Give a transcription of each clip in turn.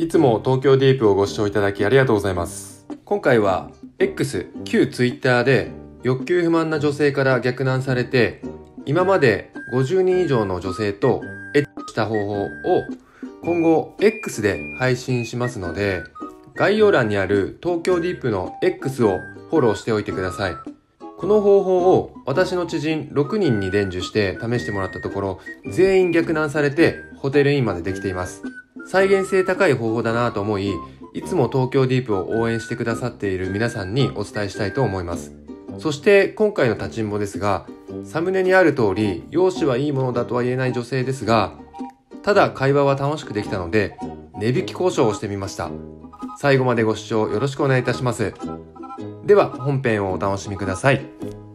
いつも東京ディープをご視聴いただきありがとうございます。今回は X 旧 Twitter で欲求不満な女性から逆難されて今まで50人以上の女性とエッチした方法を今後 X で配信しますので、概要欄にある東京ディープの X をフォローしておいてください。この方法を私の知人6人に伝授して試してもらったところ、全員逆難されてホテルインまでできています。再現性高い方法だなと思い、いつも東京ディープを応援してくださっている皆さんにお伝えしたいと思います。そして今回の立ちんぼですが、サムネにある通り容姿はいいものだとは言えない女性ですが、ただ会話は楽しくできたので値引き交渉をしてみました。最後までご視聴よろしくお願いいたします。では本編をお楽しみください。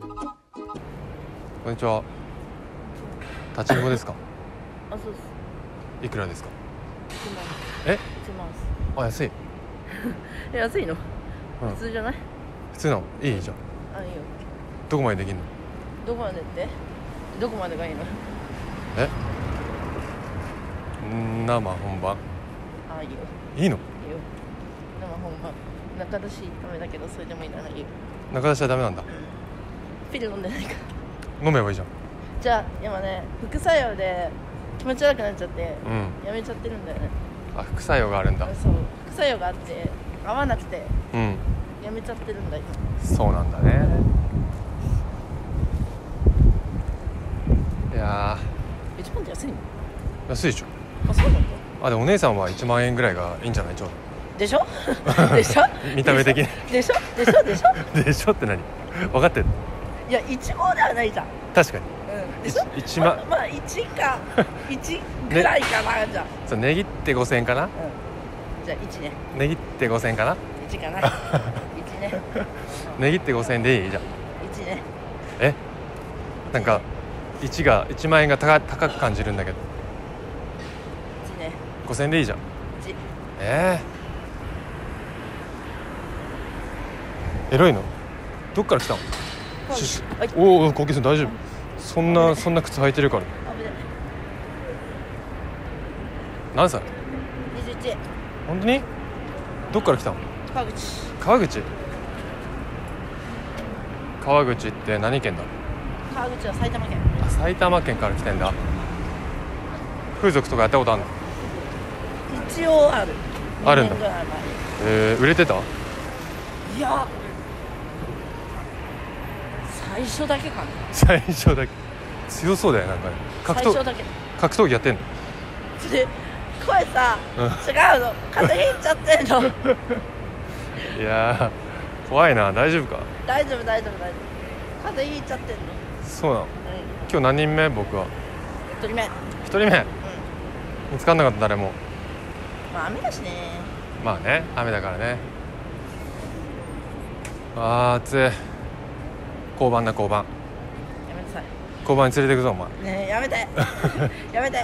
こんにちは。立ちんぼですか？ あ、そうです。 いくらですか？ 1万。 え？ 1万です。 あ、安い。 安いの？ うん、 普通じゃない？ 普通のいいじゃん。 あ、いいよ。 どこまでできんの？ どこまでって？どこまでがいいの？ え？生本番。 あ、いいよ。 いいの？ いいよ。生本番。中出しダメだけどそれでもいいならいいよ。 中出しはダメなんだ。 ピル飲んでないから。 飲めばいいじゃん。 じゃあ今ね、副作用で気持ち悪くなっちゃって、 うん。 やめちゃってるんだよね。 あ、副作用があるんだ。 そう。副作用があって合わなくてうん。 やめちゃってるんだよ。 そうなんだね。いや 1万って安いの？ ー、安いでしょ。 あ、そうなんだ。 あ、でもお姉さんは1万円ぐらいがいいんじゃない？ちょうでしょ？でしょ？ 見た目的に。 でしょ？でしょ？でしょ？ でしょって何？分かってる？ いや、1号ではないじゃん。 確かに。 うん。でしょ 1万、 まあ1か1ぐらいかな、じゃあ。 そう値切って5000円かな。 うん。じゃあ1ね。 値切って5000円かな。 1かな。1ね。 値切って5000円でいいじゃん。 1ね。 え、なんか1万円が高く感じるんだけど。 1ね。 5000円でいいじゃん。 1。 エロいの？どっから来たの？ はい。 おお、コウキさん大丈夫？そんな靴履いてるから。 危ない。 何歳？ 21。 本当に？どっから来たの？ 川口。 川口って何県だ？ 川口は埼玉県。 あ、埼玉県から来てんだ。風俗とかやったことあるの？ 一応ある。 あるんだ。 2年ぐらい前。 売れてた？ いや、最初だけかな。 最初だけ。強そうだよ、なんかね。 最初だけ。 格闘技やってんの？ で、声さ、違うの。風邪ひいちゃってんの。 いやー、怖いな。大丈夫か？ 大丈夫。風邪ひいちゃってんの。 そうなの？ うん。 今日何人目？僕は 1人目。 1人目。見つかんなかった誰も。 まあ雨だしね。 まあね、雨だからね。あー、暑い。交番だ、交番。 やめなさい。 交番に連れてくぞ、お前。 ねえ、やめて。やめて。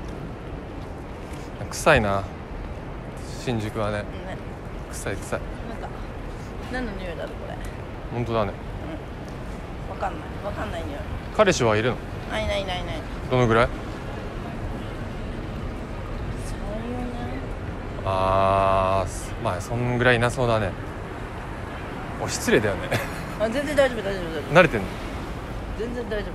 臭いな、新宿はね。 ね、 臭い。 なんか何の匂いだろうこれ。 本当だね。 わかんない匂い。 彼氏はいるの？ ない。 どのぐらい？ 3、4年。 まあそんぐらいいなそうだね。お、失礼だよね。 あ、全然大丈夫。 慣れてんの？ 全然大丈夫。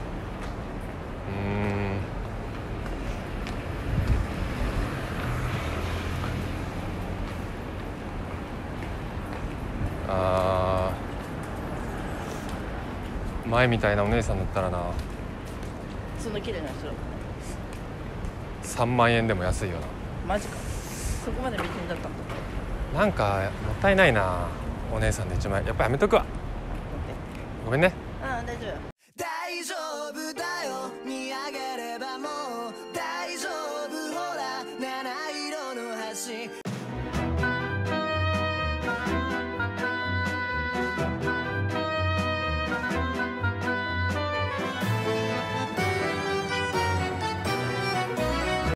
前みたいなお姉さんだったらな、 そんな綺麗な人だもんね。 3万円でも安いよな。 マジか。そこまで美人だったんだ。 なんかもったいないな、お姉さんで1万円。やっぱやめとくわ。ごめんね。 ああ、大丈夫。